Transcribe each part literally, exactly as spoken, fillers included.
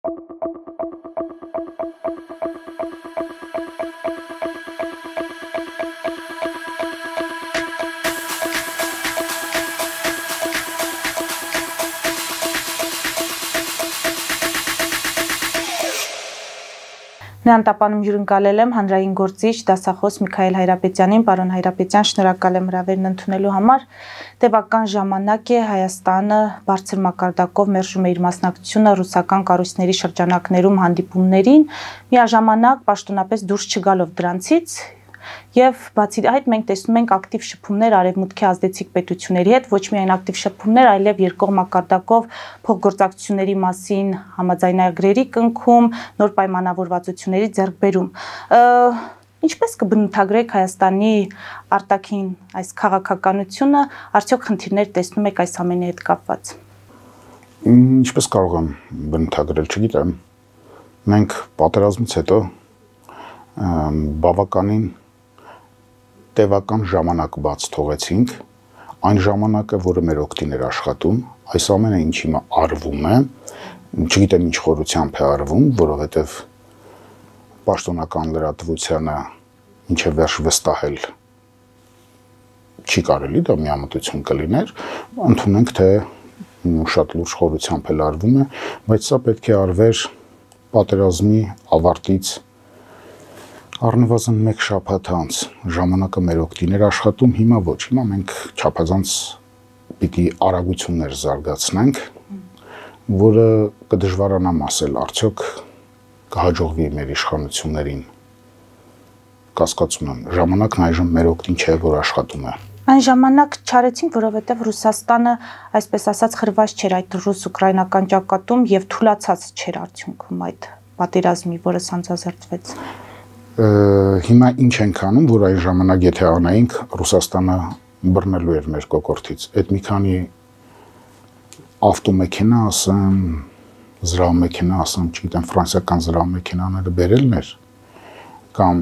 Նրան տապանում հյուրընկալել եմ հանրային գործիչ դասախոս Միքայել Հայրապետյանին, պարոն Հայրապետյան, շնորհակալ եմ հրավերն ընդունելու համար։ Տևական ժամանակ է Հայաստանը բարձր մակարդակով մերժում է իր մասնակցությունը ռուսական կառույցների շրջանակներում հանդիպումներին, միաժամանակ պաշտոնապես դուրս չգալով դրանցից։ Եվ բացի այդ մենք տեսնում ենք ակտիվ շփումներ արևմուտքի ազդեցիկ պետությունների հետ, ոչ միայն ակտիվ շփումներ, այլև երկկողմ մակարդակով փոխգործակցությունների մասին համաձայնագրերի կնքում, նոր պայմանավորվածությունների ձեռքբերում։ Ինչպես կբնութագրեք Հայաստանի արտաքին այս քաղաքականությունը, արդյոք խնդիրներ տեսնում եք այս ամենի հետ կապված։ Ինչպես կարող եմ բնութագրել, չգիտեմ։ Մենք պատերազմից հետո բավականին տևական ժամանակ բաց թողեցինք, այն ժամանակը, որը մեր օգտին էր աշխատում, այս ամենը ինչ հիմա արվում է, չգիտեմ ինչ խորությամբ է արվում, որովհետև պաշտոնական լրատվությանը ինչը վերջ վստահել չի կարելի, դա միամտություն կլիներ, ընդունենք, թե շատ լուրջ խորությամբ էլ արվում է, բայց սա պետք է արվեր պատերազմի ավարտից առնվազն մեկ շաբաթ անց ժամանակը մեր օգտին էր աշխատում, հիմա ոչ, հիմա մենք չափազանց պիտի արագություններ զարգացնենք, որը կդժվարանամ ասել, արդյոք կհաջողվի մեր իշխանություններին, կասկածում եմ, ժամանակն այժմ մեր օգտին չէ, որ աշխատում է։ Այն ժամանակ չարեցինք, որովհետև Ռուսաստանը, այսպես ասած, խրված չէր այդ ռուս-ուկրաինական ճակատում եւ թուլացած չէր արդյունքում այդ պատերազմի, որը սանձազերծվեց։ Հիմա ինչ ենք անում, որ այն ժամանակ եթե անայինք, Ռուսաստանը բռնելու էր մեր կոկորդից։ Այդ մի քանի ավտոմեքենա, ասեմ, զրահմեքենա, ասեմ, չգիտեմ, ֆրանսիական զրահմեքենաները բերելն էր, կամ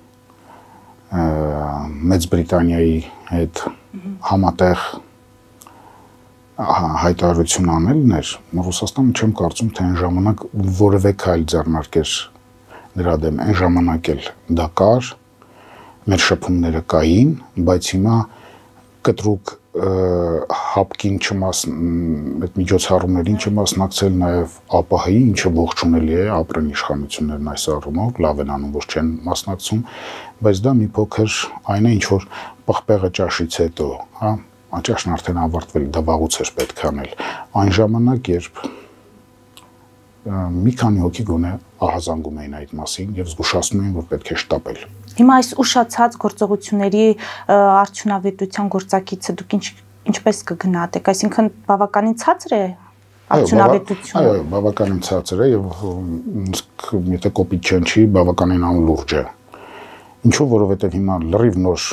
Մեծ Բրիտանիայի հետ համատեղ հայտարարություն անելն էր, Ռուսաստանը չեմ կարծում, թե այն ժամանակ որևէ քայլ ձեռնարկեր նրա դեմ, այն ժամանակ էլ դա կար, մեր շփումները կային, բայց հիմա կտրուկ հապկին այդ միջոցառումներին չմասնակցել նաև ԱՊՀ-ի, ինչը ողջունելի է, ապրեն իշխանություններն այս առումով, լավ են անում, որ չեն մասնակցում, բայց դա մի փոքր այն է, ինչ որ պղպեղը ճաշից հետո, հա, ճաշն արդեն ավարտվել, դա վաղուց էր պետք անել, այն ժամանակ, երբ մի քանի հոգի գոնե ահազանգում էին այդ մասին եւ զգուշացնում էին, որ պետք է շտապել։ Հիմա այս ուշացած գործողությունների արդյունավետության գործակիցը դուք ինչ ինչպես կգնահատեք, այսինքն բավականին ցածր է արդյունավետությունը։ Այո, բավականին ցածր է եւ եթե կոպիտ չընչի, բավականին անլուրջ է։ Ինչու, որովհետեւ հիմա լրիվ նոր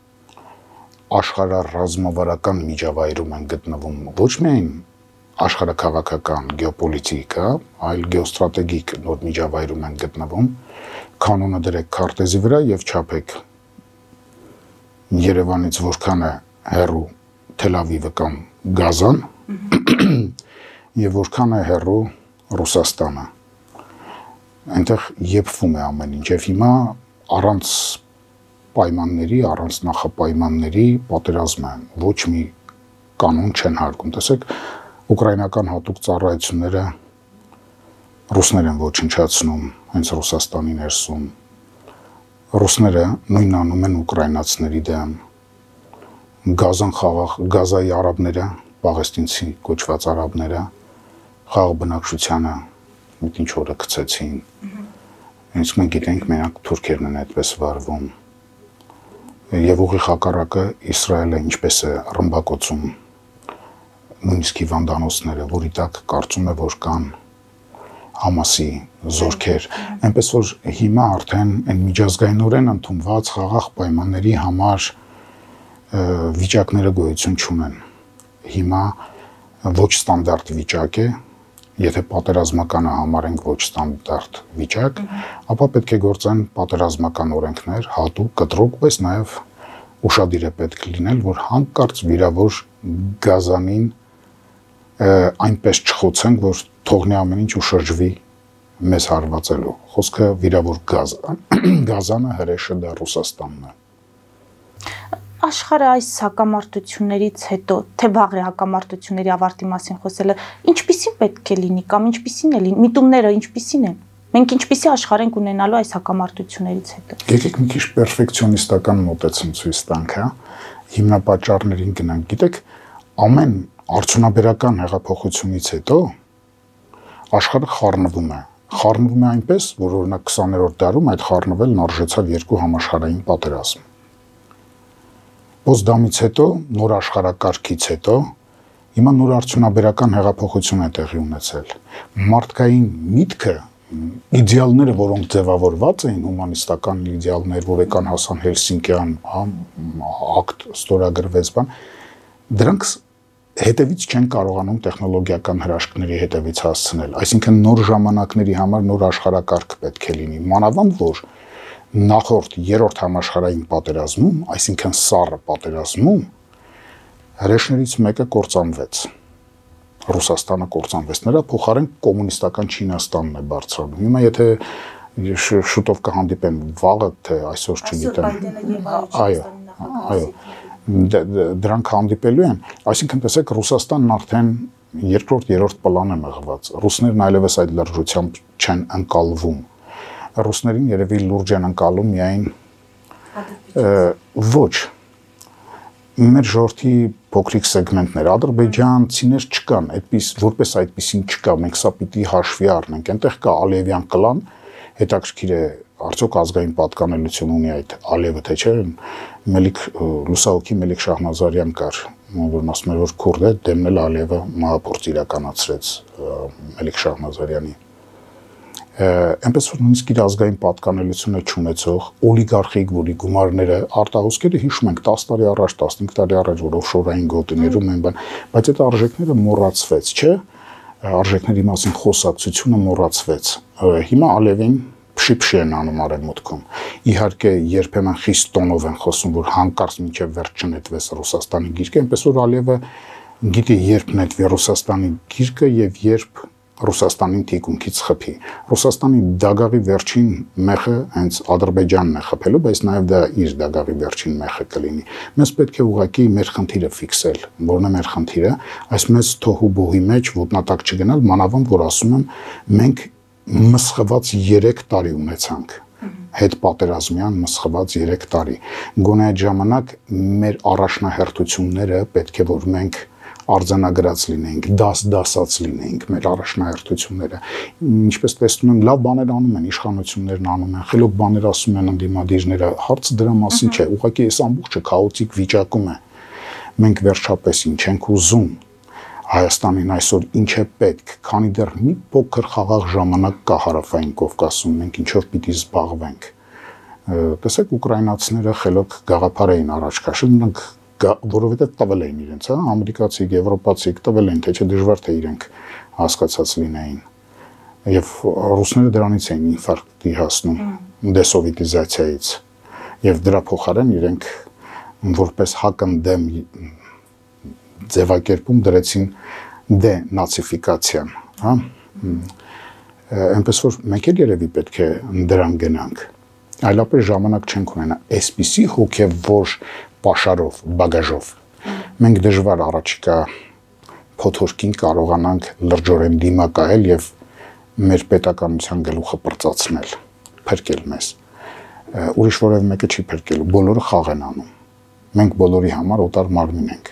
աշխարհառազմավարական միջավայրում են գտնվում ոչ միայն աշխարհաքաղաքական գեոպոլիտիկա, այլ գեոստրատեգիկ նոր միջավայրում են գտնվում, կանոնը դրեք քարտեզի վրա եւ չափեք Երևանից որքան է հեռու Թել Ավիվը կամ Գազան եւ որքան է հեռու Ռուսաստանը։ Այնտեղ եփվում է ամեն ինչ եւ հիմա առանց պայմանների, առանց նախապայմանների պատերազմ է, ոչ մի կանոն չեն հարգում։ Տեսեք, ուկրաինական հատուկ ծառայությունները ռուսներ են ոչնչացնում, հենց Ռուսաստանի ներսում։ Ռուսները նույնն անում են ուկրաինացիների դեմ։ Գազան խաղաղ, Գազայի արաբները, պաղեստինցի կոչված արաբները խաղաղ բնակչությանը մի ինչ օրը գցեցին։ Հենց մենք գիտենք, մենակ թուրքերն են այդպես վարվում։ Եվ ուղիղ հակառակը Իսրայելը ինչպես է ռմբակոծում նույնիսկ հիվանդանոցները, որի տակ կարծում է, որ կան Համասի զորքեր, այնպես որ հիմա արդեն այն միջազգայինորեն ընդունված խաղաղ պայմանների համար վիճակները գոյություն չունեն։ Հիմա ոչ ստանդարտ վիճակ է, եթե պատերազմականը համարենք ոչ ստանդարտ վիճակ, ապա պետք է գործեն պատերազմական օրենքներ, հատուկ, կտրուկ, բայց նաև ուշադիր է պետք լինել, որ հանկարծ վիրավոր Գազանին այնպես չխոցենք, որ թողնի ամեն ինչ ու շրջվի մեզ հարվածելու։ Խոսքը վիրավոր գազ, գազանը հրեշը դա Ռուսաստանն է։ Աշխարհը այս հակամարտություններից հետո, թե վաղ է հակամարտությունների ավարտի մասին խոսելը, ինչպիսին պետք է լինի կամ ինչպիսին է լինի, միտումները ինչպիսին են։ Մենք ինչպիսի աշխարհ ենք ունենալու այս հակամարտություններից հետո։ Եկեք մի քիչ պերֆեկցիոնիստական մոտեցում ցույց տանք, հա։ Հիմնապատճառներին գնանք։ Գիտեք, ամեն արդյունաբերական հեղափոխությունից հետո աշխարհը խառնվում է։ Խառնվում է այնպես, որ օրինակ քսաներորդ դարում այդ խառնվելն արժեցավ երկու համաշխարհային պատերազմ։ Պոցդամից հետո, նոր աշխարհակարգից հետո, հիմա նոր արդյունաբերական հեղափոխություն է տեղի ունեցել։ Մարդկային միտքը, իդեալները, որոնք ձևավորված էին, հումանիստական իդեալներ, որ եկան հասան Հելսինկյան ակտ ստորագրվեց, բան, դրանք հետևից չեն կարողանում տեխնոլոգիական հրաշքների հետևից հասցնել։ Այսինքն նոր ժամանակների համար նոր աշխարհակարգ պետք է լինի։ Մանավանդ որ նախորդ երրորդ համաշխարհային պատերազմում, այսինքն սառը պատերազմում, հրեշներից մեկը կործանվեց։ Ռուսաստանը կործանվեց։ Նրա փոխարեն կոմունիստական Չինաստանն է բարձրանում։ Հիմա եթե շուտով կհանդիպեն վաղը, թե այսօր չգիտեմ։ Այո, այո։ Դրանք հանդիպելու են, այսինքն տեսեք Ռուսաստանն արդեն երկրորդ, երրորդ պլան է մղված։ Ռուսներն այլևս այդ լրջությամբ չեն ընկալվում։ Ռուսներին երևի լուրջ են ընկալում միայն ոչ մեր ժողովրդի փոքրիկ սեգմենտներ, ադրբեջանցիներ չկան, այդպես որպես այդպեսին չկա, մենք սա պիտի հաշվի առնենք։ Այնտեղ կա Ալիևյան կլան, հետաքրքիր է արդյոք ազգային պատկանելություն ունի այդ Ալիևը, թե չէ, Մելիք լուսահոգի Մելիք Շահնազարյան կար, որն ասում էր, որ քուրդ է, դեմնել Ալիևը մահափորձ իրականացրեց Մելիք Շահնազարյանի։ Այնպես որ նույնիսկ իր ազգային պատկանելությունը չունեցող օլիգարխիկ, որի գումարները արտահոսքերը հիշում ենք տասը տարի առաջ, տասնհինգ տարի առաջ, որ օֆշորային գոտիներում են, բան, բայց այդ արժեքները մոռացվեց, չէ՞, արժեքների մասին խոսակցությունը մոռացվեց։ Հիմա Ալիևին փշի-փշի են անում արևմուտքում։ Իհարկե երբեմն խիստ տոնով են խոսում, որ հանկարծ մինչև վերջ չնետվեց Ռուսաստանի գիրկը, այնպես որ Ալիևը գիտի երբ նետվի Ռուսաստանի գիրկը եւ երբ Ռուսաստանին թիկունքից խփի։ Ռուսաստանի դագաղի վերջին մեխը հենց Ադրբեջանն է խփելու, բայց նաև դա իր դագաղի վերջին մեխը կլինի։ Մենք պետք է ուղղակի մեր խնդիրը ֆիքսել, որն է մեր խնդիրը, այս մեծ թոհու բոհի մեջ ոտնատակ չգնալ, մանավանդ որ ասում եմ, մենք մսխված երեք տարի ունեցանք։ Հետ պատերազմյան մսխված երեք տարի։ Գոնե այդ ժամանակ մեր առաջնահերթությունները պետք է որ մենք արձանագրած լինենք, դաս-դասած լինենք մեր առաջնահերթությունները։ Ինչպես տեսնում եմ, լավ բաներ անում են, իշխանություններն անում են, խելոք բաներ ասում են ընդդիմադիրները, հարցը դրա մասին չէ, ուղղակի այս ամբողջը քաոտիկ վիճակում է։ Մենք վերջապես ինչ ենք ուզում, Հայաստանին այսօր ինչ է պետք, քանի դեռ մի փոքր խաղաղ ժամանակ կա Հարավային Կովկասում, մենք ինչով պիտի զբաղվենք։ Տեսեք, ուկրաինացիները խելոք գաղափար էին առաջ քաշել, նրանք որովհետև տվել էին իրենց, հա, ամերիկացիք, եվրոպացիք տվել էին, թե չէ դժվար թե իրենք հասկացած լինեին։ Եվ ռուսները դրանից էին ինֆարկտի հասնում, դեսովետիզացիայից։ Եվ դրա փոխարեն իրենք որպես հակընդդեմ ձևակերպում դրեցին դենացիֆիկացիան, հա։ Այնպես որ մենք էլ երևի պետք է դրան գնանք։ Այլապես ժամանակ չենք ունենա այսպիսի հոգևոր պաշարով, բագաժով։ Մենք դժվար առաջիկա փոթորկին կարողանանք լրջորեն դիմակայել եւ մեր պետականության գլուխը պրծացնել, փրկել մեզ։ Ուրիշ որևէ մեկը չի փրկելու, բոլորը խաղ են անում։ Մենք բոլորի համար օտար մարմին ենք։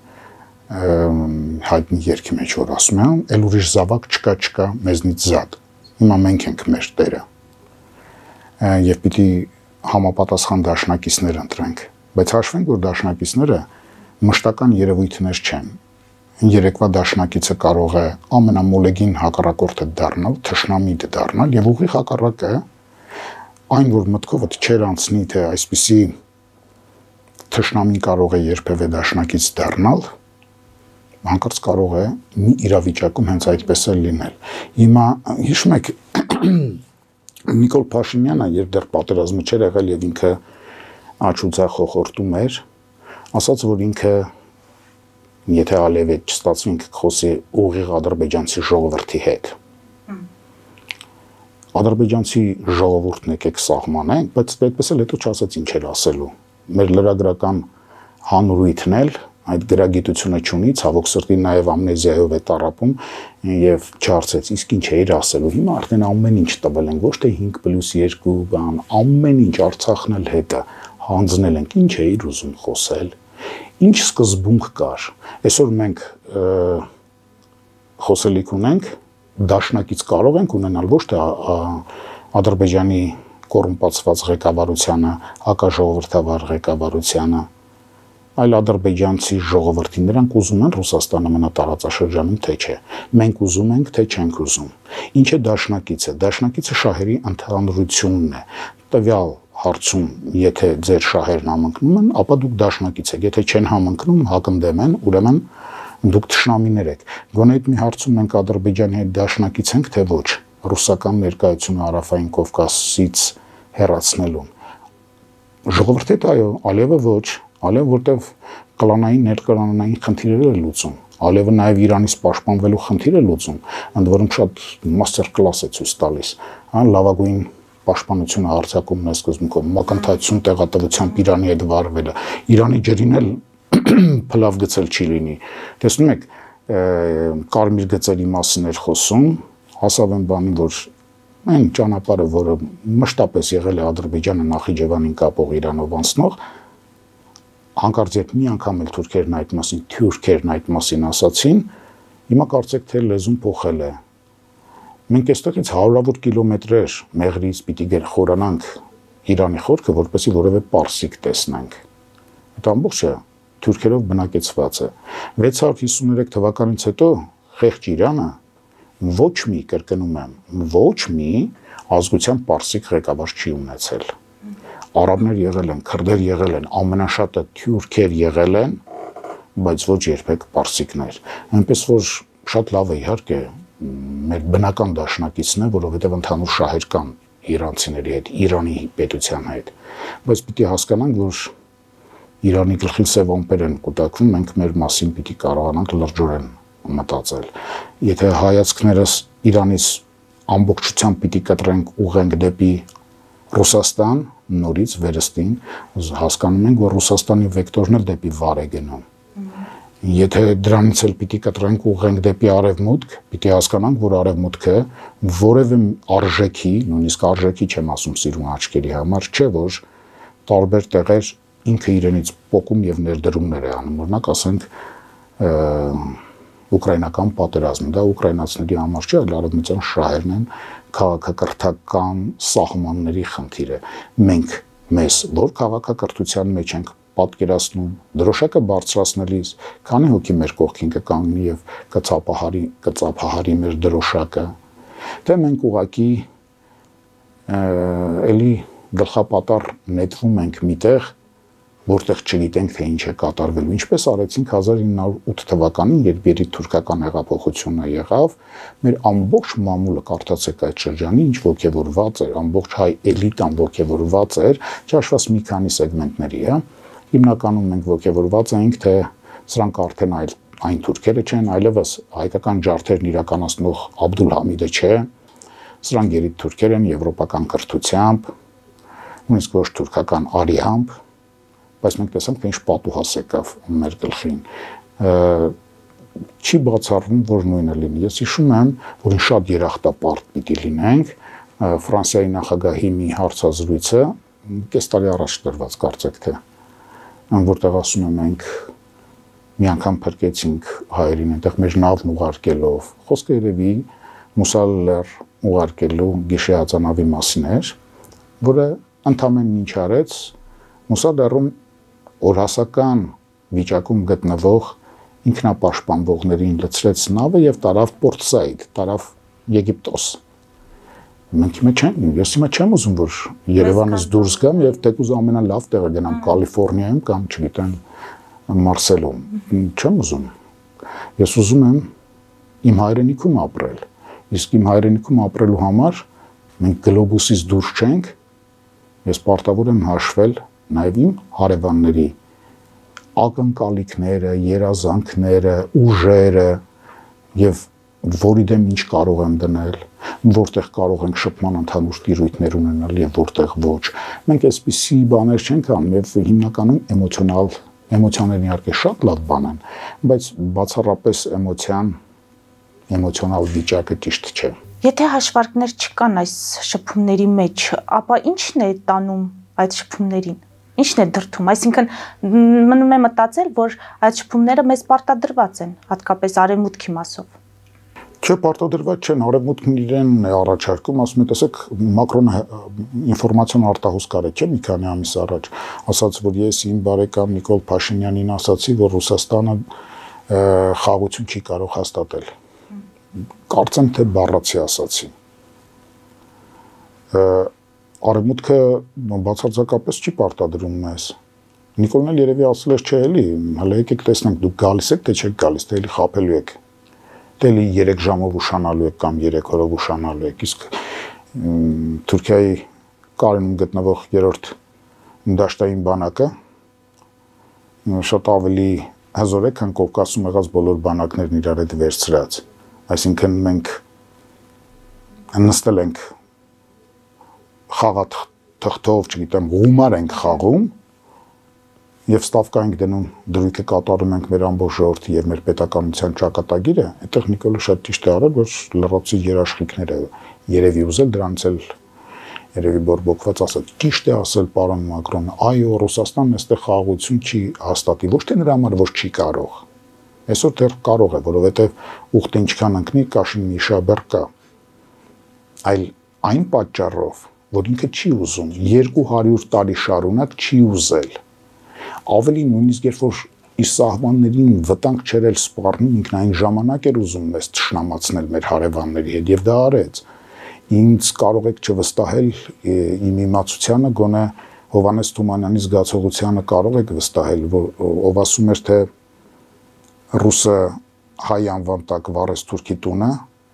Հայտնի երգի մեջ որ ասում եմ, էլ ուրիշ զավակ չկա, չկա, մեզնից զատ։ Հիմա մենք ենք մեր տերը։ Եվ պիտի համապատասխան դաշնակիցներ ընտրենք, բայց հաշվենք, որ դաշնակիցները մշտական երևույթներ չեն։ Երեկվա դաշնակիցը կարող է ամենամոլեգին հակառակորդը դառնալ, թշնամիտ դառնալ եւ ուղիղ հակառակը այն, որ մտքովդ չեր անցնի, թե այսպիսի թշնամին կարող է երբևէ դաշնակից դառնալ, հանկարծ կարող է մի իրավիճակում հենց այդպես էլ լինել։ Հիմա հիշում եք Նիկոլ Փաշինյանը, երբ դեռ պատերազմը չէր եղել եւ ինքը աչուձախ խոխորտում էր, ասաց, որ ինքը եթե Ալիևը չստացվի ինքը խոսի ուղիղ ադրբեջանցի ժողովրդի հետ։ ադրբեջանցի ժողովուրդն եկեք սահմանենք, բայց այդպես էլ հետո չասած ինչ էր ասելու։ Մեր լրագրական հանրույթն էլ այդ գրագիտությունը չունի, ցավոք սրտի նաև ամնեզիայով է տառապում եւ չարծեց, իսկ ինչ էր ասելու։ Հիմա արդեն ամեն ինչ տվել են, ոչ թե հինգ պլյուս երկու բան, ամեն ինչ Արցախն էլ հետը հանձնել ենք, ինչ էր ուզում խոսել։ Ինչ սկզբունք կար։ Այսօր մենք խոսելիք ունենք, դաշնակից կարող ենք ունենալ ոչ թե Ադրբեջանի կոռումպացված ղեկավարությանը, հակաժողովրդավար ղեկավարությանը, այլ ադրբեջանցի ժողովրդին, նրանք ուզում են Ռուսաստանը մնա տարածաշրջանում, թե չէ։ Մենք ուզում ենք, թե չենք ուզում։ Ինչ է դաշնակիցը։ Դաշնակիցը շահերի ընդհանրությունն է։ Տվյալ հարցում, եթե ձեր շահերն համընկնում են, ապա դուք դաշնակից եք։ Եթե չեն համընկնում, հակընդդեմ են, ուրեմն դուք թշնամիներ եք։ Գոնե այդ մի հարցում մենք Ադրբեջանի հետ դաշնակից ենք, թե ոչ։ Ռուսական ներկայությունը Հարավային Կովկասից հեռացնելուն։ Ժողովրդի հետ այո, Ալիևը ոչ, Ալիևը որտեվ կլանային ներկարանային խնդիրներ է լուծում, Ալիևը նաև Իրանից պաշտպանվելու խնդիր է լուծում, ընդ որում շատ մաստեր կլաս է ցույց տալիս, հա, լավագույն պաշտպանությունը արձակումն է սկզբունքով, մակընթացում տեղատվությամբ Իրանի հետ վարվելը, Իրանի ջրին էլ փլավ գծել չի լինի։ Տեսնում եք, կարմիր գծերի մասին էր խոսում, հասավ են բանի, որ այն ճանապարհը, որը մշտապես եղել է Ադրբեջանը Նախիջևանին կապող Իրանով անցնող, հանկարծ երբ մի անգամ էլ թուրքերն այդ մասին, թյուրքերն այդ մասին ասացին, հիմա կարծեք թե լեզուն փոխել է։ Մենք այստեղից հարյուրավոր կիլոմետրեր Մեղրից պիտի խորանանք Իրանի խորքը, որպեսզի որևէ պարսիկ տեսնենք։ Այդ ամբողջը թուրքերով բնակեցված է։ վեց հարյուր հիսուներեք թվականից հետո խեղճ Իրանը ոչ մի, կրկնում եմ, ոչ մի ազգության պարսիկ ղեկավար չի ունեցել։ Արաբներ եղել են, քրդեր եղել են, ամենաշատը թյուրքեր եղել են, բայց ոչ երբեք պարսիկներ։ Այնպես որ շատ լավ է իհարկե մեր բնական դաշնակիցն է, որովհետև ընդհանուր շահեր կան իրանցիների հետ, Իրանի պետության հետ, բայց պիտի հասկանանք, որ Իրանի գլխին սև ամպեր են կուտակվում, մենք մեր մասին պիտի կարողանանք լրջորեն մտածել։ Եթե հայացքներս Իրանից ամբողջությամբ պիտի կտրենք ուղենք դեպի Ռուսաստան, նորից վերստին հասկանում ենք, որ Ռուսաստանի վեկտորն էլ դեպի վար է գնում։ Եթե դրանից էլ պիտի կտրենք ուղենք դեպի արևմուտք, պիտի հասկանանք, որ արևմուտքը որևէ արժեքի, նույնիսկ արժեքի չեմ ասում սիրուն աչքերի համար, չէ որ տարբեր տեղեր ինքը իրենից պոկում եւ ներդրումներ է անում, օրինակ ասենք ուկրաինական պատերազմը, դա ուկրաինացիների համար չէ, այլ արևմտյան շահերն են, քաղաքակրթական սահմանների խնդիրը։ Մենք մեզ որ քաղաքակրթության մեջ ենք պատկերացնում, դրոշակը բարձրացնելիս, քանի հոգի մեր կողքին կկանգնի եւ կծափահարի, կծափահարի մեր դրոշակը, թե մենք ուղակի էլի գլխապատառ նետվում ենք միտեղ, որտեղ չգիտենք, թե ինչ է կատարվելու, ինչպես արեցինք հազար ինը հարյուր ութ թվականին, երբ երիտուրքական հեղափոխությունը եղավ, մեր ամբողջ մամուլը կարդացեք այդ շրջանի, ինչ ոգևորված էր, ամբողջ հայ էլիտան ոգևորված էր, չհաշված մի քանի սեգմենտների, հա, հիմնականում մենք ոգևորված էինք, թե սրանք արդեն այլ այն թուրքերը չեն, այլևս հայկական ջարդերն իրականացնող Աբդուլհամիդը չէ, սրանք երիտուրքեր են եվրոպական կրթությամբ, նույնիսկ ոչ թուրքական արիամբ, բայց մենք տեսանք, թե ինչ պատուհաս եկավ մեր գլխին։ Չի բացառվում, որ նույնը լինի։ Ես հիշում եմ, որ շատ երախտապարտ պիտի լինենք, Ֆրանսիայի նախագահի մի հարցազրույցը, կես տարի առաջ տրված կարծեք թե, որտեղ ասում եմ մենք մի անգամ փրկեցինք հայերին, այնտեղ մեր նավն ուղարկելով, խոսքը երևի Մուսալլեր ուղարկելու գիշերածանավի մասին էր, որը ընդամենը ինչ արեց, Մուսալլերում օրհասական վիճակում գտնվող ինքնապաշտպանվողներին լցրեց նավը եւ տարավ Պորտ Սաիդ, տարավ Եգիպտոս։ Մենք հիմա չենք, ես հիմա չեմ ուզում, որ Երևանից դուրս գամ եւ թեկուզ ամենալավ տեղը գնամ Կալիֆոռնիայում կամ չգիտեմ Մարսելում։ Չեմ ուզում։ Ես ուզում եմ իմ հայրենիքում ապրել։ Իսկ իմ հայրենիքում ապրելու համար մենք գլոբուսից դուրս չենք։ Ես պարտավոր եմ հաշվել նաև իմ հարևանների ակնկալիքները, երազանքները, ուժերը եւ որի դեմ ինչ կարող եմ դնել, որտեղ կարող ենք շփման ընդհանուր տիրույթներ ունենալ եւ որտեղ ոչ։ Մենք այսպիսի բաներ չենք անում եւ հիմնականում էմոցիոնալ էմոցիաներն իհարկե շատ լավ բան են, բայց բացառապես էմոցիան էմոցիոնալ վիճակը ճիշտ չէ։ Եթե հաշվարկներ չկան այս շփումների մեջ, ապա ի՞նչն է տանում այդ շփումներին։ Ինչն է դրդում, այսինքն մնում է մտածել, որ այդ շփումները մեզ պարտադրված են, հատկապես արևմուտքի մասով։ Չէ, պարտադրված չեն, արևմուտքն իրեն է առաջարկում, ասում է, տեսեք, Մակրոնը ինֆորմացիոն արտահոսքար է, չէ՞, մի քանի ամիս առաջ, ասաց, որ ես իմ բարեկամ Նիկոլ Փաշինյանին ասացի, որ Ռուսաստանը խաղաղություն չի կարող հաստատել։ Կարծեմ, թե բառացի ասացի։ Արևմուտքը բացարձակապես չի պարտադրում մեզ։ Նիկոլն էլ երևի ասել էր, չէ, էլի, հələ եկեք տեսնենք, դուք գալիս եք, թե չեք գալիս, թե էլի խաբելու եք։ Թե էլի երեք ժամով ուշանալու եք կամ երեք օրով ուշանալու եք։ Իսկ Թուրքիայի Կարինում գտնվող երրորդ դաշտային բանակը շատ ավելի հզոր է, քան Կովկասում եղած բոլոր բանակներն իրար հետ վերցրած։ Այսինքն մենք նստել ենք խաղաթղթով, չգիտեմ, գումար ենք խաղում եւ ստավկա ենք դնում, դրույթը կատարում ենք մեր ամբողջ ժողովրդի եւ մեր պետականության ճակատագիրը, այդտեղ Նիկոլը շատ ճիշտ է արել, որ լրացի երաշխիքները երևի ուզել դրանից էլ երևի բորբոքված ասել։ Ճիշտ է ասել պարոն Մակրոնը, այո, Ռուսաստանն այստեղ խաղաղություն չի հաստատի, ոչ թե նրա համար, որ չի կարող։ Այսօր դեռ կարող է, որովհետեւ ուխտը ինչքան ընկնի, կաշին միշաբեր կա։ Այլ այն պատճառով, որ ինքը չի ուզում, երկու հարյուր տարի շարունակ չի ուզել։ Ավելի նույնիսկ երբ որ իր սահմաններին վտանգ չերել սպառնում, ինքն այն ժամանակ էր ուզում մեզ թշնամացնել մեր հարևանների հետ եւ դա արեց։ Ինձ կարող եք չվստահել իմ իմացությանը, գոնե Հովհաննես Թումանյանի զգացողությանը կարող եք վստահել, որ ով ասում էր, թե ռուսը հայ անվան տակ վառեց թուրքի տունը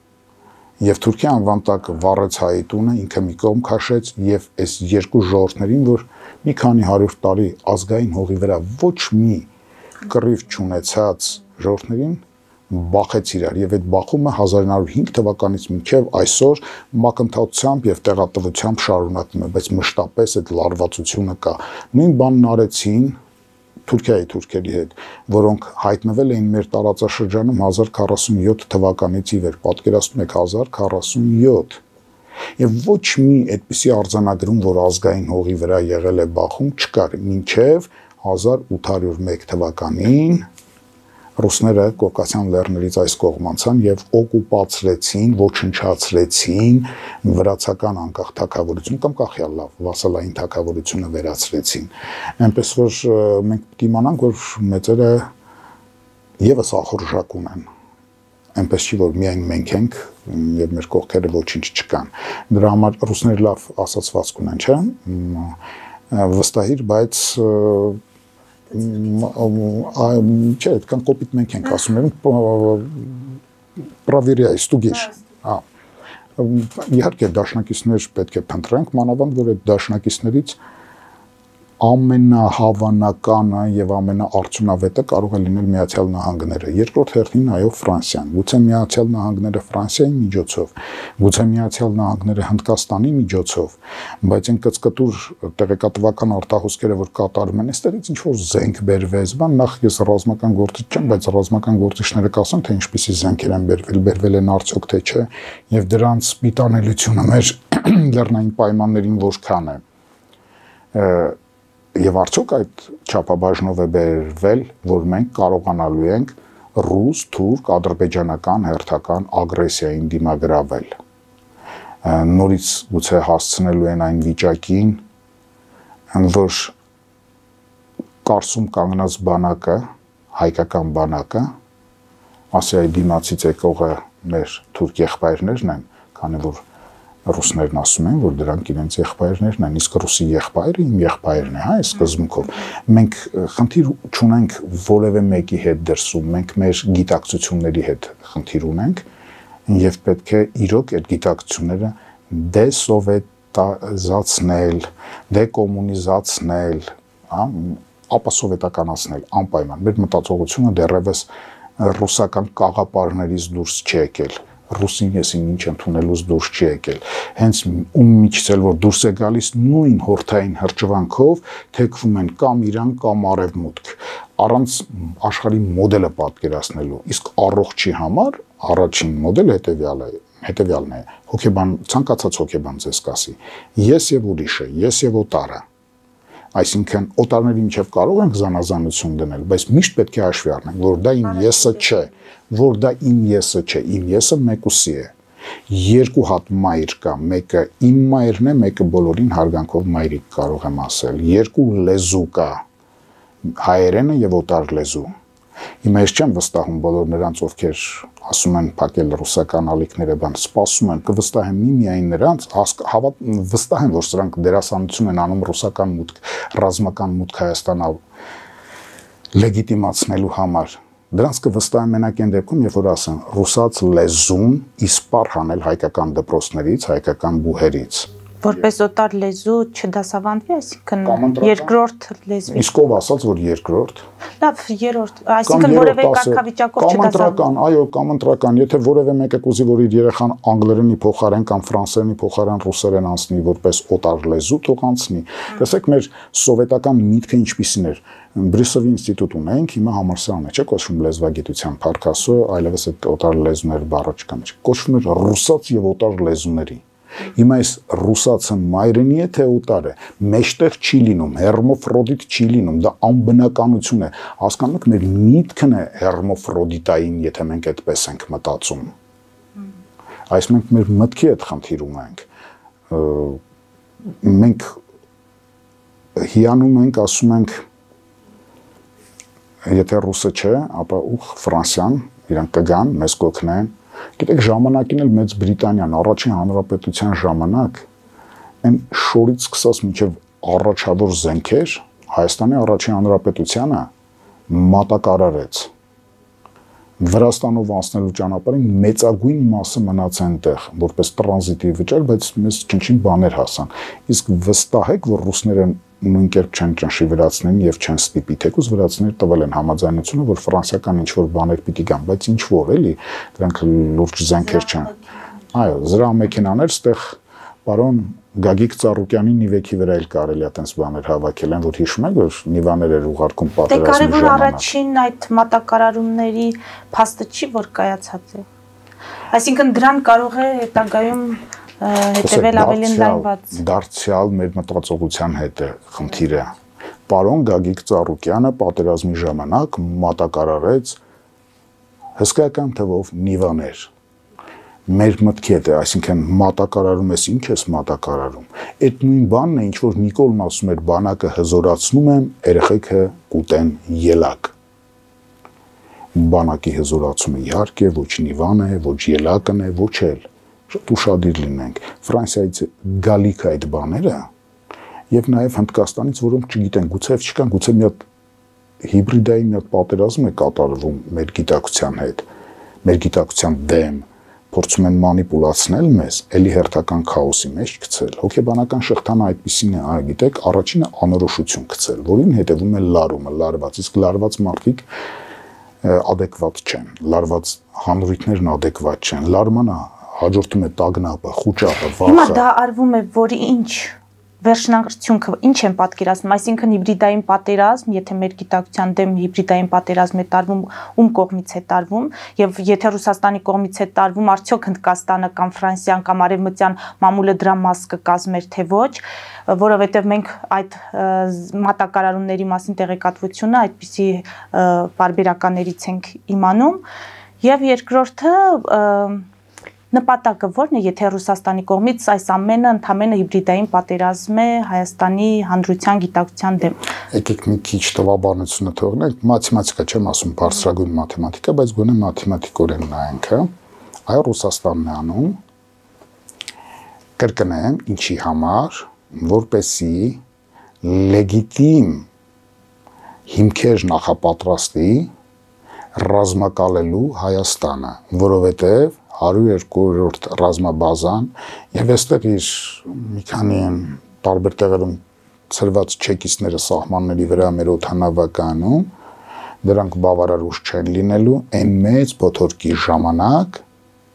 եւ թուրքի անվան տակ վառեց հայի տունը, ինքը մի կողմ քաշեց եւ այս երկու ժողովուրդներին, որ մի քանի հարյուր տարի ազգային հողի վրա ոչ մի կռիվ չունեցած ժողովուրդներին բախեց իրար եւ այդ բախումը հազար նոր հինգ թվականից մինչեւ այսօր մակընթացությամբ եւ տեղատվությամբ շարունակվում է, բայց մշտապես այդ լարվածությունը կա։ Նույն բանն արեցին Թուրքիայի թուրքերի հետ, որոնք հայտնվել էին մեր տարածաշրջանում հազար քառասունյոթ թվականից ի վեր, պատկերացնում եք հազար քառասունյոթ։ Եվ ոչ մի այդպիսի արձանագրում, որ ազգային հողի վրա եղել է բախում, չկար, մինչև հազար ութ հարյուր մեկ թվականին ռուսները Կովկասյան լեռներից այս կողմ անցան եւ օկուպացրեցին, ոչնչացրեցին վրացական անկախ թագավորություն կամ կախյալ լավ վասալային թագավորությունը վերացրեցին։ Այնպես որ մենք պետք է իմանանք, որ մեծերը եւս ախորժակ ունեն։ Այնպես չի, որ միայն մենք ենք եւ մեր կողքերը ոչինչ չկան։ Դրա համար ռուսները լավ ասացվածք ունեն, չէ՞։ Վստահիր, բայց չէ, այդքան կոպիտ մենք ենք ասում ենք պրավիրյայ, ստուգիր։ Իհարկե դաշնակիցներ պետք է փնտրենք, մանավանդ որ այդ դաշնակիցներից ամենահավանականը եւ ամենաարդյունավետը կարող է լինել Միացյալ Նահանգները, երկրորդ հերթին այո Ֆրանսիան, գուցե Միացյալ Նահանգները Ֆրանսիայի միջոցով, գուցե Միացյալ Նահանգները Հնդկաստանի միջոցով, բայց այն կծկտուր տեղեկատվական արտահոսքերը, որ կատարում են, այստեղից ինչ որ զենք բերվեց, բան նախ ես ռազմական գործիչ չեմ, բայց ռազմական գործիչները կասեն, թե ինչպիսի զենքեր են բերվել, բերվել են արդյոք թե չէ, եւ դրանց պիտանելիությունը մեր լեռնային պայմաններին որքան է։ Եվ արդյոք այդ չափաբաժնով է բերվել, որ մենք կարողանալու ենք ռուս, թուրք, ադրբեջանական հերթական ագրեսիային դիմագրավել։ Նորից գուցե հասցնելու են այն վիճակին, որ Կարսում կանգնած բանակը, հայկական բանակը, Ասիայի դիմացից եկողը մեր թուրք եղբայրներն են, քանի որ ռուսներն ասում են, որ դրանք իրենց եղբայրներն են, իսկ ռուսի եղբայրը իմ եղբայրն է, հա, այս սկզբունքով։ Մենք խնդիր չունենք որևէ մեկի հետ դրսում, մենք մեր գիտակցությունների հետ խնդիր ունենք եւ պետք է իրոք այդ գիտակցությունները դեսովետացնել, դեկոմունիզացնել, հա, ապա սովետականացնել անպայման։ Մեր մտածողությունը դեռևս ռուսական կաղապարներից դուրս չի եկել։ ռուսին եսին ինչ ընդունելուց դուրս չի եկել։ Հենց ում միջից էլ որ դուրս է գալիս նույն հորթային հրճվանքով թեքվում են կամ Իրան կամ Արևմուտք, առանց աշխարհի մոդելը պատկերացնելու։ Իսկ առողջի համար առաջին մոդելը հետևյալը է, հետևյալն է։ Հոգեբան, ցանկացած հոգեբան ձեզ կասի. ես եւ ուրիշը, ես եւ օտարը։ Այսինքն օտարների միջև կարող ենք զանազանություն դնել, բայց միշտ պետք է հաշվի առնենք, որ դա իմ եսը չէ, որ դա իմ եսը չէ, իմ եսը մեկուսի է։ Երկու հատ մայր կա, մեկը իմ մայրն է, մեկը բոլորին հարգանքով մայրիկ կարող եմ ասել։ Երկու լեզու կա, հայերենը եւ օտար լեզու։ Հիմա ես չեմ վստահում բոլոր նրանց, ովքեր ասում են փակել ռուսական ալիքները, բան սպասում են, կվստահեմ միայն նրանց, վստահ եմ, որ սրանք դերասանություն են անում ռուսական մուտք, ռազմական մուտք Հայաստան լեգիտիմացնելու համար։ Դրանց կվստահեմ մենակ այն դեպքում, երբ որ ասեն ռուսաց լեզուն իսպառ հանել հայկական դպրոցներից, հայկական բուհերից։ Որպես օտար լեզու չդասավանդվի, այսինքն երկրորդ լեզվի։ Իսկ ով ասաց, որ երկրորդ։ Լավ, երրորդ, այսինքն որևէ կարգավիճակով չդասավանդվի։ Այո, կամ ընտրական, եթե որևէ մեկը կուզի, որ իր երեխան անգլերենի փոխարեն կամ ֆրանսերենի փոխարեն ռուսերեն անցնի որպես օտար լեզու, թող անցնի։ Տեսեք, մեր սովետական միտքը ինչպիսին էր։ Բրյուսովի ինստիտուտ ունենք, հիմա համալսարան է, չէ՞ կոչվում լեզվագիտության փառքասու, այլևս այդ օտար լեզուներ բառը չկա, կոչվում է ռուսաց եւ օտար լեզուների։ Հիմա այս ռուսացը մայրենի է թե օտար է, մեջտեղ չի լինում, հերմոֆրոդիտ չի լինում, դա անբնականություն է, հասկանում եք, մեր միտքն է հերմոֆրոդիտային, եթե մենք այդպես ենք մտածում։ Այս մենք մեր մտքի հետ խնդիրում ենք, մենք հիանում ենք, ասում ենք, եթե ռուսը չէ, ապա ուղ Ֆրանսիան, իրանք կգան, մեզ կօգնեն։ Գիտեք, ժամանակին էլ Մեծ Բրիտանիան, առաջին հանրապետության ժամանակ, այն շորից սկսած մինչև առաջավոր զենքեր, Հայաստանի առաջին հանրապետությանը մատակարարեց։ Վրաստանով անցնելու ճանապարհին մեծագույն մասը մնաց այնտեղ, որպես տրանզիտի վճար, բայց մեզ չնչին բաներ հասան։ Իսկ վստահ եք, որ ռուսները նույն կերպ չեն ճնշի վրացներին եւ չեն ստիպի, թեկուզ վրացիները տվել են համաձայնությունը, որ ֆրանսիական ինչ-որ բաներ պիտի գան, բայց ինչ-որ էլի, դրանք լուրջ զենքեր չեն։ Այո, զրահմեքենաներ, ստեղ պարոն Գագիկ Ծառուկյանի Նիվեքի վրա էլ կարելի է այդպես բաներ հավաքել են, որ հիշում եք, որ Նիվաներ էր ուղարկում պատերազմի ժամանակ։ Դե կարևոր առաջին այդ մատակարարումների փաստը չի, որ կայացած է։ Այսինքն դրան կարող է հետագայում հետևել ավելի ընդլայնված։ Դարձյալ մեր մտածողության հետ է խնդիրը։ Պարոն Գագիկ Ծառուկյանը պատերազմի ժամանակ մատակարարեց հսկայական թվով Նիվաներ։ Մեր մտքի հետ է, այսինքն մատակարարում ես, ինչ ես մատակարարում։ Այդ նույն բանն է, ինչ որ Նիկոլն ասում էր, բանակը հզորացնում եմ, երեխեքը կուտեն ելակ։ Բանակի հզորացումը իհարկե ոչ Նիվան է, ոչ ելակն է, ոչ էլ։ Շատ ուշադիր լինենք։ Ֆրանսիայից գալիք այդ բաները եւ նաեւ Հնդկաստանից, որոնք չգիտեն, գուցե չկան, գուցե մի հատ հիբրիդային մի հատ պատերազմ է կատարվում մեր գիտակցության հետ, մեր գիտակցության դեմ, փորձում են մանիպուլացնել մեզ, էլի հերթական քաոսի մեջ գցել։ Հոգեբանական շղթան այդպեսին է, այ գիտեք, առաջինը անորոշություն գցել, որին հետևում է լարումը, լարված, իսկ լարված մարդիկ adekvat չեն, լարված հանրույթներն adekvat չեն, լարմանը հաջորդում է տագնապը, խուճապը, վախը։ Հիմա դա արվում է, որ ինչ վերջնարդյունքը ինչ են պատկերացնում, այսինքն հիբրիդային պատերազմ, եթե մեր գիտակցության դեմ հիբրիդային պատերազմ է տարվում, ում կողմից է տարվում, եւ եթե Ռուսաստանի կողմից է տարվում, արդյոք Հնդկաստանը կամ Ֆրանսիան կամ Արևմտյան մամուլը դրա մաս կկազմեր թե ոչ, որովհետեւ մենք այդ մատակարարումների մասին տեղեկատվությունը այդպիսի բարբերականներից ենք իմանում, եւ երկրորդը նպատակը ո՞րն է, եթե Ռուսաստանի կողմից այս ամենը ընդհանրապես հիբրիդային պատերազմ է Հայաստանի հանրության գիտակցության դեմ։ Եկեք մի քիչ տվաբանությունը թողնենք, մաթեմատիկա չեմ ասում, բարձրագույն մաթեմատիկա, բայց գոնե մաթեմատիկորեն նայենք, հա։ Այո, Ռուսաստանն է անում։ Կրկնեմ, ինչի համար, որպեսի լեգիտիմ հիմքեր նախապատրաստի ռազմակալելու Հայաստանը, որովհետև հարյուր երկրորդ ռազմաբազան եւ այստեղ իր մի քանի տարբեր տեղերում ծրված չեկիստները սահմանների վրա մեր օդանավականում դրանք բավարար ուժ չեն լինելու այն մեծ փոթորկի ժամանակ,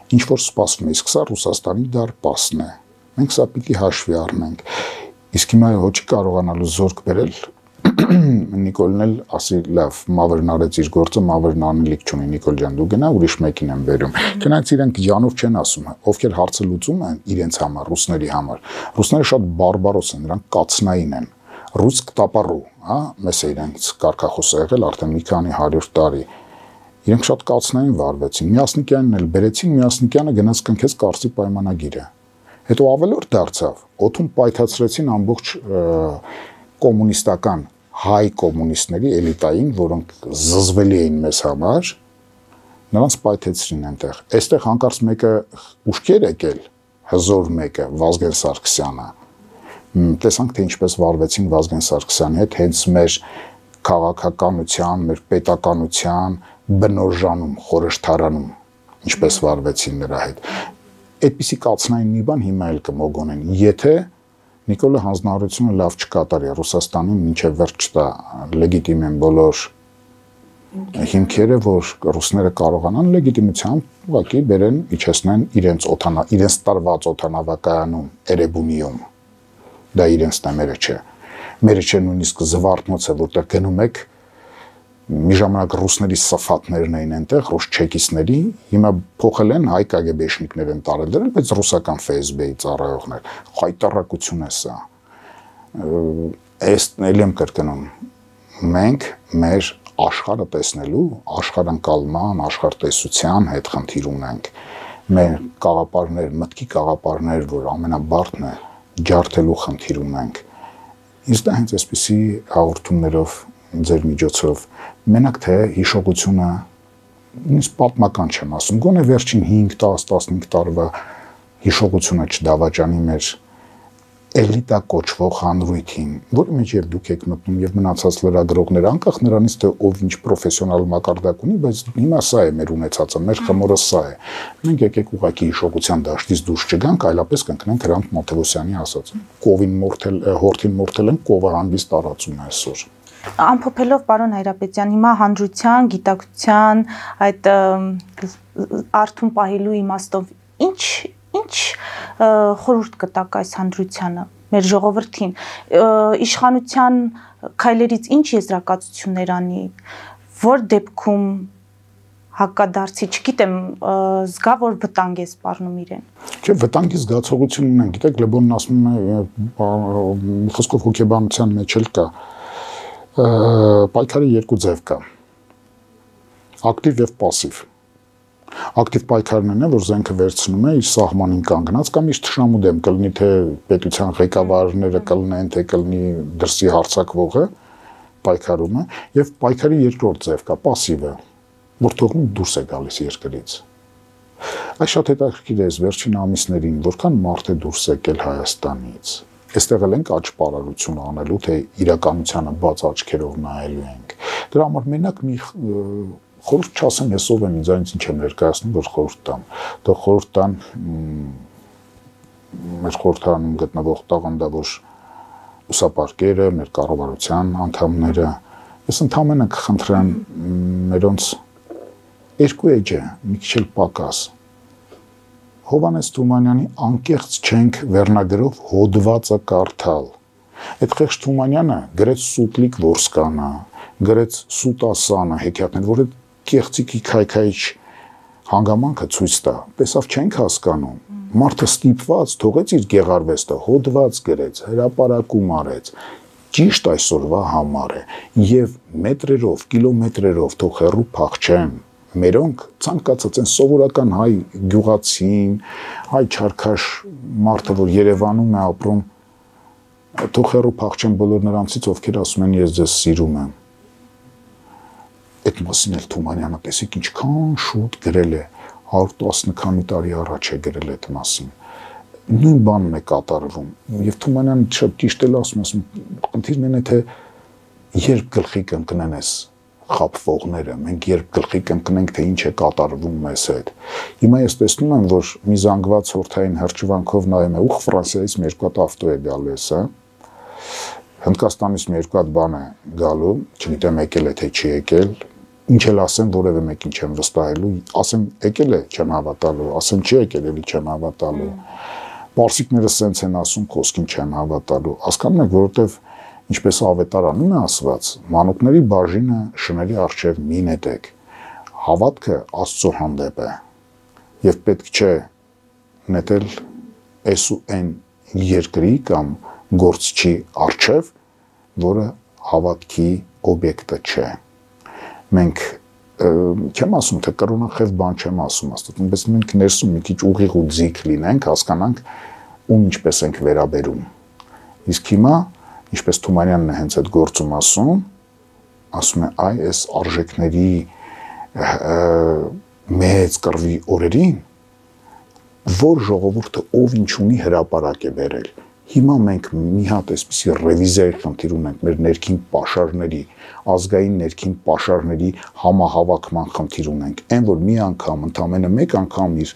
ինչ որ սպասվում է, իսկ սա Ռուսաստանի դարպասն է։ Մենք սա պիտի հաշվի առնենք։ Իսկ հիմա ոչ կարողանալու զորք բերել Նիկոլն էլ ասի լավ, Մավրն արեց իր գործը, Մավրն անելիք չունի, Նիկոլ ջան, դու գնա ուրիշ մեկին եմ բերում։ Գնայց իրենք ջանով չեն ասում, ովքեր հարցը լուծում են իրենց համար, ռուսների համար։ Ռուսները շատ բարբարոս են, նրանք կացնային են։ Ռուս կտապարու, հա, մեզ է իրենց կարգախոսը եղել արդեն մի քանի հարյուր տարի։ Իրենք շատ կացնային վարվեցին։ Միասնիկյանն էլ բերեցին, Միասնիկյանը գնաց կնքեց Կարծի պայմանագիրը։ Հետո ավելորդ դարձավ, օդում պայթացրեցին ամբողջ կոմունիստական հայ կոմունիստների էլիտային, որոնք զզվելի էին մեզ համար, նրանց պայթեցրին այնտեղ։ Այստեղ հանկարծ մեկը ուշքեր եկել, հզոր մեկը, Վազգեն Սարգսյանը։ Տեսանք, թե ինչպես վարվեցին Վազգեն Սարգսյանի հետ, հենց մեր քաղաքականության, մեր պետականության բնորժանում, խորհրդարանում, ինչպես վարվեցին նրա հետ։ Այդպիսի կացնային մի բան հիմա էլ կմոգոնեն, եթե Նիկոլը հանձնարարությունը լավ չկատարի, Ռուսաստանին մինչև վերջ չտա լեգիտիմ են բոլոր հիմքերը, որ ռուսները կարողանան լեգիտիմությամբ ուղղակի բերեն, իջեցնեն իրենց օդանա, իրենց տարված օդանավակայանում Էրեբունիում։ Դա իրենց է, մերը չէ։ Մերը չէ նույնիսկ Զվարթնոցը, որտեղ գնում եք, մի ժամանակ ռուսների սֆատներն էին այնտեղ, ռուս չեկիստների, հիմա փոխել են հայ կագեբեշնիկներ են տարել դրել, բայց ռուսական Ֆ S B-ի ծառայողներ, խայտարակություն է սա։ Այս էլ եմ կրկնում, մենք մեր աշխարհը տեսնելու, աշխարհանկալման, աշխարհտեսության հետ խնդիր ունենք։ Մեր կաղապարներ, մտքի կաղապարներ, որ ամենաբարդն է, ջարդելու խնդիր ունենք։ Իսկ դա հենց այսպիսի հաղորդումներով ձեր միջոցով մենակ թե հիշողությունը ինձ պատմական չեմ ասում, գոնե վերջին հինգ, տաս, տասնհինգ տարվա հիշողությունը չդավաճանի մեր էլիտա կոչվող հանրույթին, որի մեջ եւ դուք եք մտնում եւ մնացած լրագրողները, անկախ նրանից թե ով ինչ պրոֆեսիոնալ մակարդակ ունի, բայց հիմա սա է մեր ունեցածը, մեր խմորը սա է։ Մենք եկեք ուղակի հիշողության դաշտից դուրս չգանք, այլապես կընկնենք Հրանտ Մաթեոսյանի ասած. կովին մորթել, հորթին մորթել են, կովը հանդիս տարածում է այսօր։ Ամփոփելով պարոն Հայրապետյան, հիմա հանրության, գիտակցության այդ արթուն պահելու իմաստով ինչ ինչ խորհուրդ կտակ այս հանրությանը, մեր ժողովրդին, իշխանության քայլերից ինչ եզրակացություններ անի, որ դեպքում հակադարձի, չգիտեմ, զգա, որ վտանգ է սպառնում իրեն։ Չէ, վտանգի զգացողություն ունեն, գիտեք, Լեբոնն ասում է, խոսքով հոգեբանության մեջ էլ կա, պայքարի երկու ձև կա, ակտիվ և պասիվ։ Ակտիվ պայքարն է, որ զենքը վերցնում է իր սահմանին կանգնած կամ իր թշնամու դեմ, կլինի թե պետության ղեկավարները կլինեն, թե կլինի դրսի հարձակվողը, պայքարում է, և պայքարի երկրորդ ձև կա, պասիվը, որ թողնում դուրս է գալիս երկրից։ Այս շատ հետաքրքիր է, վերջին ամիսներին, որքան մարդ է դուրս եկել Հայաստանից։ Այստեղ էլ ենք աճպարարություն անելու, թե իրականությանը բաց աչքերով նայելու ենք։ Դրա համար մենակ մի խորհուրդ չասեմ, ես ով եմ, ինձ այնց ինչ եմ ներկայացնում, որ խորհուրդ տամ։ Թող խորհուրդ տան մեր խորհրդարանում գտնվող տաղանդավոր ուսապարկերը, մեր կառավարության անդամները։ Ես ընդհանրապես կխնդրեմ մերոնց երկու էջը, մի քիչ էլ պակաս։ Հովհաննես Թումանյանի անկեղծ չենք վերնագրով հոդվածը կարդալ։ Այդ խեղճ Թումանյանը գրեց Սուտլիկ Որսկանը, գրեց Սուտասանը, հեքիաթներ, որ այդ կեղծիկի քայքայիչ հանգամանքը ցույց տա։ Տեսավ չենք հասկանում։ Մարդը ստիպված թողեց իր գեղարվեստը, հոդված գրեց, հրապարակում արեց։ Ճիշտ այսօրվա համար է եւ մետրերով, կիլոմետրերով թող հեռու փախչեն։ Մերոնք ցանկացած են սովորական հայ գյուղացին, հայ չարքաշ մարդը, որ Երևանում է ապրում, թող հեռու փախչեն բոլոր նրանցից, ովքեր ասում են ես ձեզ սիրում եմ։ Այդ մասին էլ Թումանյանը տեսեք ինչքան շուտ գրել է, հարյուր տասը քանի տարի առաջ է գրել այդ մասին։ Նույն բանն է կատարվում։ Եվ Թումանյանը շատ ճիշտ էլ ասում է, խնդիրն է, թե երբ գլխի կընկնեն այս խաբվողները, մենք երբ գլխի կընկնենք, թե ինչ է կատարվում մեզ հետ։ Հիմա ես տեսնում եմ, որ մի զանգված հորթային հրճվանքով նայում է, ուղ Ֆրանսիայից մի երկու հատ ավտո է գալու էսա, Հնդկաստանից մի երկու հատ բան է գալու, չգիտեմ եկել է թե չի եկել, ինչ էլ ասեմ, որևէ մեկին չեմ վստահելու, ասեմ եկել է, չեմ հավատալու, ասեմ չի եկել, էլի չեմ հավատալու։ Պարսիկները սենց են ասում, խոսքին չեմ հավատալու։ Հասկանում եք, որովհետև ինչպես ավետարանում է ասված, մանուկների բաժինը շների առջև մի նետեք։ Հավատքը Աստծո հանդեպ է։ Եվ պետք չէ նետել այս ու այն երկրի կամ գործչի առջև, որը հավատքի օբյեկտը չէ։ Մենք չեմ ասում, թե կրոնախև բան չեմ ասում, աստծո, բայց մենք ներսում մի քիչ ուղիղ ու ձիգ լինենք, հասկանանք ում ինչպես ենք վերաբերում։ Իսկ հիմա, ինչպես Թումանյանն է հենց այդ գործում ասում, ասում է, այ այս արժեքների մեծ կռվի օրերին, որ ժողովուրդը ով ինչ ունի հրապարակ է բերել։ Հիմա մենք մի հատ այսպիսի ռևիզիայի խնդիր ունենք մեր ներքին պաշարների, ազգային ներքին պաշարների համահավաքման խնդիր ունենք, այն որ մի անգամ, ընդամենը մեկ անգամ իր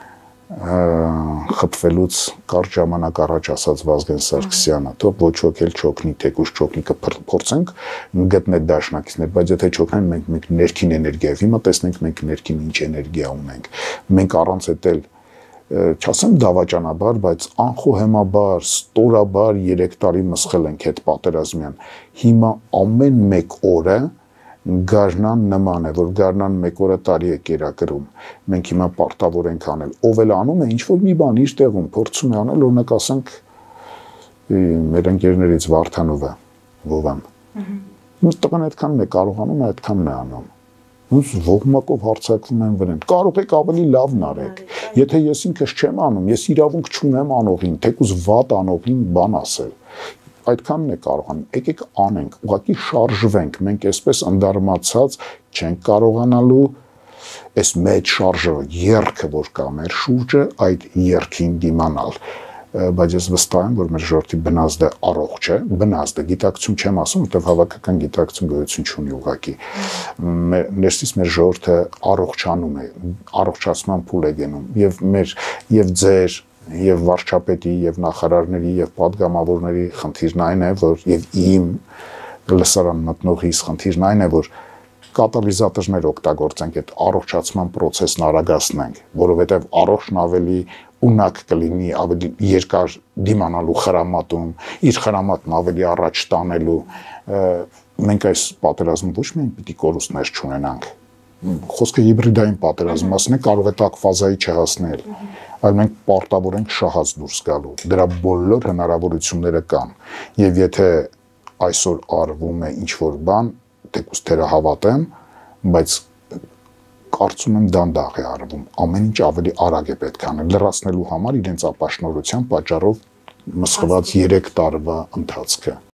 խփվելուց կարճ ժամանակ առաջ ասած Վազգեն Սարգսյանը, թող ոչ ոք էլ չօգնի, թեկուզ չօգնի, կփորձենք գտնել դաշնակիցներ, բայց եթե չօգնեն, մենք մենք ներքին էներգիա, հիմա տեսնենք մենք ներքին ինչ էներգիա ունենք, մենք առանց էտել չասեմ դավաճանաբար, բայց անխոհեմաբար, ստորաբար երեք տարի մսխել ենք այդ պատերազմյան։ Հիմա ամեն մեկ օրը գարնան նման է, որ գարնան մեկ օրը տարի է կերակրում։ Մենք հիմա պարտավոր ենք անել։ Ով էլ անում է, ինչ որ մի բան իր տեղում փորձում է անել, օրինակ ասենք մեր ընկերներից Վարդանովը, Վովան։ Տղան այդքանն է կարողանում, այդքանն է անում։ Ոնց ողմակով հարցակվում են վրան։ Կարող եք ավելի լավն արեք։ Եթե ես ինքս չեմ անում, ես իրավունք չունեմ անողին, թեկուզ վատ անողին բան ասել։ Այդքանն է կարողանում։ Եկեք անենք, ուղղակի շարժվենք։ Մենք այսպես ընդարմացած չենք կարողանալու այս մեծ շարժը, երգը, որ կա մեր շուրջը, այդ երգին դիմանալ։ Բայց ես վստահ եմ, որ մեր ժողովրդի բնազդը առողջ է, բնազդը գիտակցություն չեմ ասում, որտեղ հավաքական գիտակցություն գոյություն չունի ուղղակի։ Ներսից մեր ժողովուրդը առողջանում է, առողջացման փուլ է գնում, եւ մեր եւ ձեր եւ վարչապետի եւ նախարարների եւ падգամավորների խնդիրն այն է, որ եւ իմ լսարան մտնողիս խնդիրն այն է, որ կատալիզատորներ օգտագործենք, այդ առողջացման process-ն արագացնենք, որովհետեւ առողջն ավելի ունակ կլինի, ավելի երկար դիմանալու խրամատում, իր խրամատն ավելի առաջ տանելու։ Մենք այս պատերազմում ոչ միայն պիտի կորուստներ չունենանք, խոսքը հիբրիդային պատերազմասն է, կարող է տաք ֆազայի չհասնել, այլ մենք պարտավոր ենք շահած դուրս գալու։ Դրա բոլոր հնարավորությունները կան։ Եվ եթե այսօր արվում է ինչ-որ բան, թեկուզ թերահավատեմ, բայց կարծում եմ դանդաղ է արվում, ամեն ինչ ավելի արագ է պետք անել, լրացնելու համար իրենց ապաշնորհության պատճառով մսխված երեք տարվա ընթացքը։